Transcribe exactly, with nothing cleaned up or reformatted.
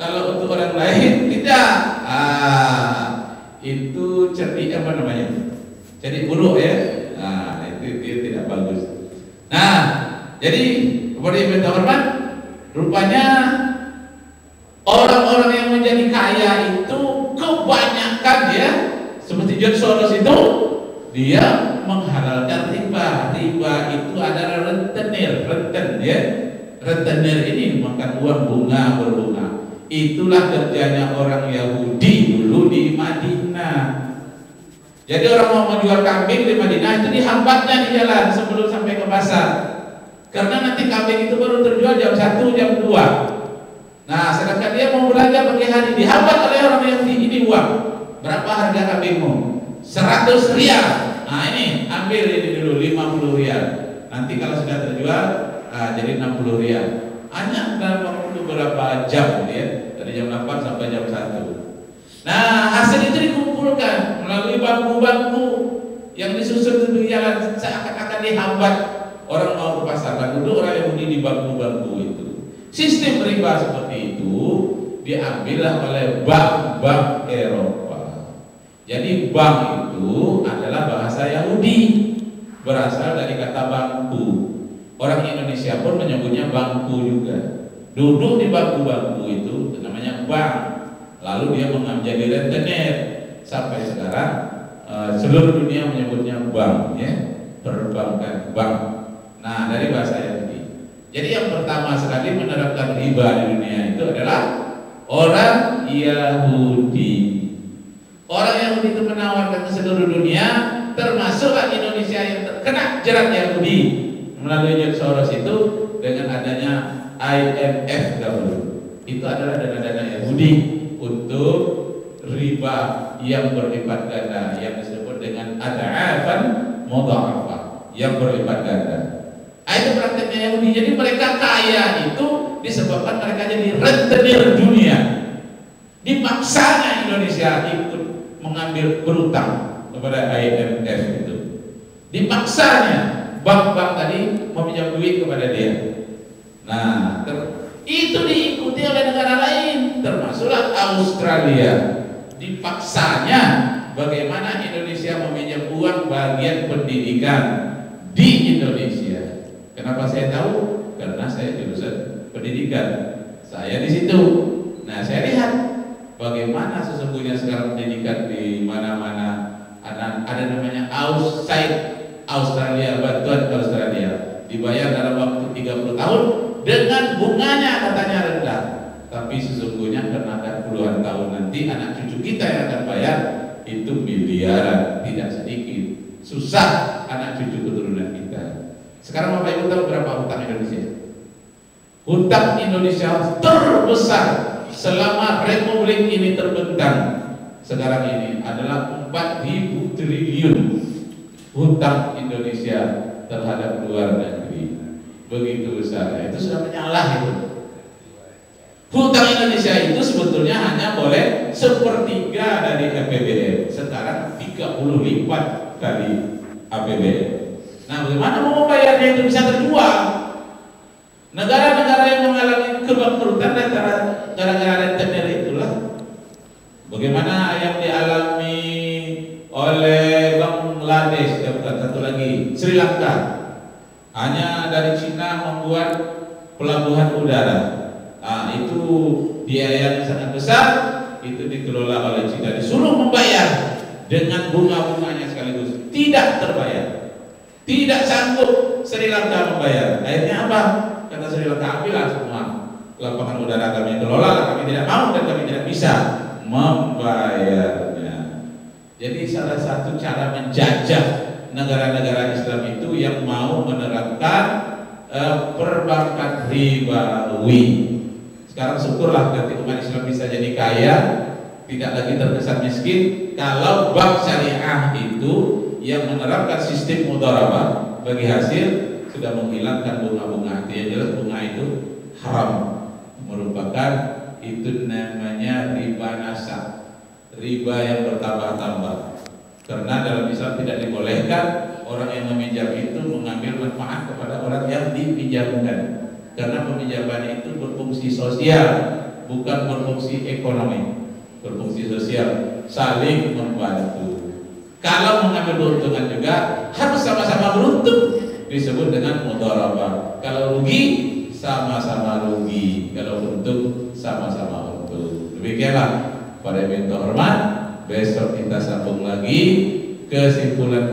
Kalau untuk orang lain tidak. Ah, itu cerdik apa namanya? Cerdik buruk ya. Nah, itu, itu tidak bagus. Nah, jadi kepada Ibu Hormat, rupanya orang-orang yang menjadi kaya itu kebanyakan ya, seperti George Soros itu, dia menghalalkan riba. Riba itu adalah rentenir, renten ya. Rentenir ini makan uang bunga berbunga. Itulah kerjanya orang Yahudi dulu di Madinah. Jadi orang mau menjual kambing di Madinah itu dihambatnya di jalan sebelum sampai ke pasar. Karena nanti kambing itu baru terjual jam satu, jam dua. Nah, sedangkan dia mau belanja pagi hari, dihambat oleh orang Yahudi. Ini uang. Berapa harga kambingmu? seratus rial. Nah, ini ambil ini dulu lima puluh rial. Nanti kalau sudah terjual, nah, jadi enam puluh rial. Hanya dalam waktu beberapa jam ya, dari jam delapan sampai jam satu. Nah, hasil itu dikumpulkan melalui bangku-bangku yang disusun di jalan, seakan-akan dihambat orang mau ke pasar. Dan duduk orang Yahudi di bangku-bangku itu. Sistem riba seperti itu diambillah oleh bank-bank Eropa. Jadi bank itu adalah bahasa Yahudi, berasal dari kata bangku. Orang Indonesia pun menyebutnya bangku juga. Duduk di bangku-bangku itu namanya bank. Lalu dia menjadi rentenir. Sampai sekarang uh, seluruh dunia menyebutnya bank ya, perbankan bank. Nah, dari bahasa Yahudi. Jadi yang pertama sekali menerapkan riba di dunia itu adalah orang Yahudi. Orang Yahudi itu menawarkan ke seluruh dunia, termasuklah Indonesia yang terkena jerat Yahudi melalui George Soros itu dengan adanya I M F dahulu. Itu adalah dana-dana Yahudi untuk riba yang berlipat ganda, yang disebut dengan ad'afan mudha'afah, yang berlipat ganda. Itu prakteknya Yahudi. Jadi mereka kaya itu disebabkan mereka jadi rentenir dunia. Dipaksanya Indonesia ikut mengambil berutang kepada I M F itu. Dipaksanya bank-bank tadi meminjam duit kepada dia. Nah, itu diikuti oleh negara lain, termasuklah Australia. Dipaksanya bagaimana Indonesia meminjam uang bagian pendidikan di Indonesia. Kenapa saya tahu? Karena saya jurusan pendidikan. Saya di situ. Nah, saya lihat bagaimana sesungguhnya sekarang pendidikan di mana-mana ada, ada namanya outside Australia, bantuan ke Australia dibayar dalam waktu tiga puluh tahun dengan bunganya katanya rendah, tapi sesungguhnya karena akan puluhan tahun nanti anak cucu kita yang akan bayar itu miliaran, tidak sedikit. Susah anak cucu keturunan kita. Sekarang Bapak Ibu tahu berapa hutang Indonesia? Hutang Indonesia terbesar selama Republik ini terbentang sekarang ini adalah empat ribu triliun. Hutang Indonesia terhadap luar negeri begitu besar, itu sudah menyalah itu. Hutang Indonesia itu sebetulnya hanya boleh sepertiga dari A P B N, sekarang tiga puluh lipat dari A P B N. Nah, bagaimana mau membayarnya itu bisa terjual? Negara-negara yang mengalami kebangkrutan antara negara-negara rentenir itulah. Bagaimana yang dialami oleh Bangladesh, ya bukan, satu lagi Sri Lanka, hanya dari Cina membuat pelabuhan udara. Nah, itu biaya yang sangat besar, itu dikelola oleh Cina, disuruh membayar dengan bunga-bunganya sekaligus, tidak terbayar, tidak sanggup Sri Lanka membayar. Akhirnya apa? Kata Sri Lanka, ambillah semua lapangan udara kami kelola, kami tidak mau dan kami tidak bisa membayarnya. Jadi salah satu cara menjajah negara-negara Islam itu yang mau menerapkan uh, perbankan ribawi. Sekarang syukurlah nanti umat Islam bisa jadi kaya, tidak lagi terkesan miskin kalau bank syariah itu yang menerapkan sistem mudharabah bagi hasil sudah menghilangkan bunga-bunga. Yang jelas bunga itu haram, merupakan itu namanya riba nasab, riba yang bertambah-tambah. Karena dalam Islam tidak dibolehkan orang yang meminjam itu mengambil manfaat kepada orang yang dipinjamkan. Karena peminjaman itu berfungsi sosial, bukan berfungsi ekonomi, berfungsi sosial, saling membantu. Kalau mengambil keuntungan juga harus sama-sama beruntung, disebut dengan mudharabah. Kalau rugi sama-sama rugi, kalau untung sama-sama untung. Demikianlah pada yang hormat. Besok kita sambung lagi kesimpulan